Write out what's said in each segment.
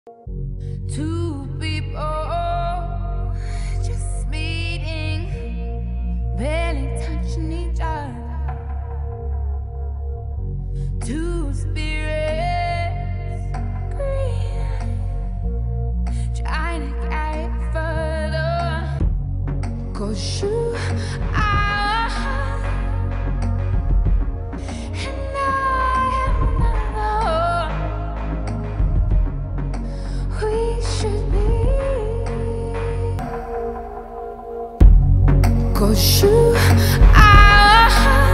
Two people just meeting, barely touching each other. Two spirits green, trying to carry it further. 'Cause you are, and I am another. We should be. 'Cause you are,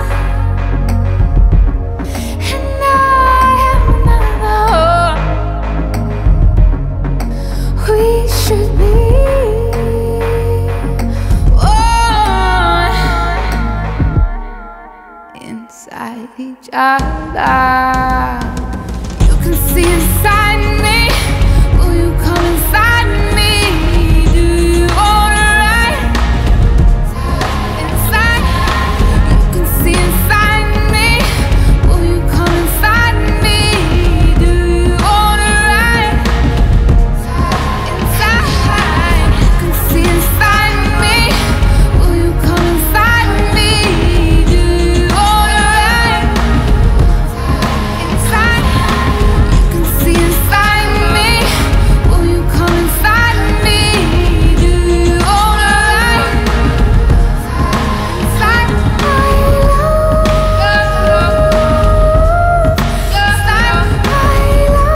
and I am another. We should be. Inside each other.